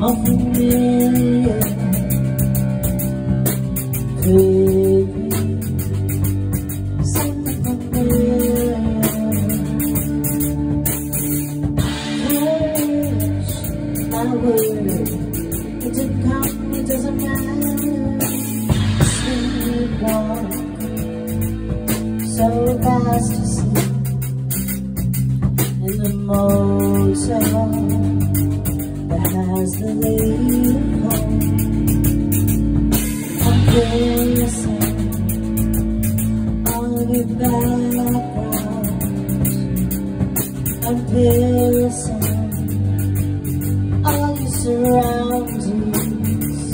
familiar could be something familiar. Courage, my word, it didn't come, it doesn't matter. Sleepwalk, so fast asleep in the motel that has the lady home. I'm guessing all of your backgrounds. I'm piercing all your surroundings.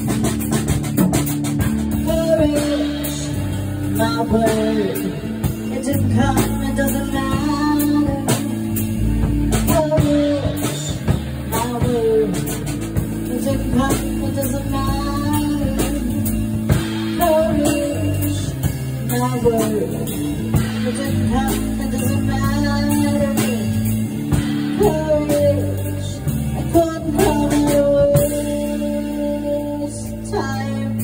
Courage, my word, it didn't come, it doesn't matter. Courage, my word, it didn't come, it doesn't matter. Courage, my word, it didn't come, it doesn't matter. Courage, I couldn't come your waste time.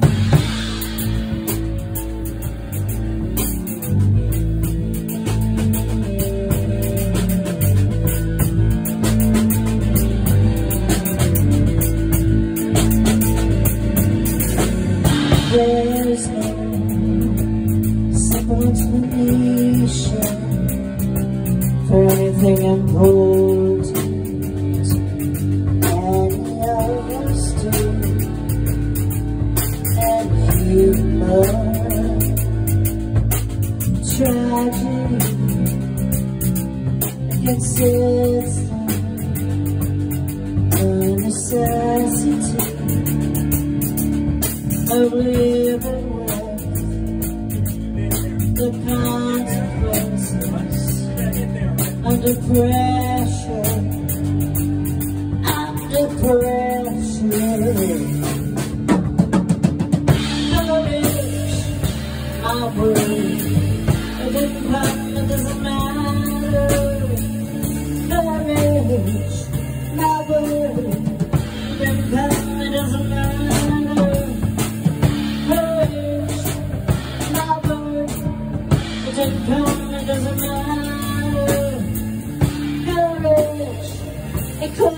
There's no simple explanation for anything important any of us do. And humor, tragedy, it consists of a necessity of living with the consequences under pressure, under pressure. Courage, my word, it didn't come, it doesn't matter. Courage, my word, it didn't come, it doesn't matter. It didn't come, it doesn't matter. Courage, it could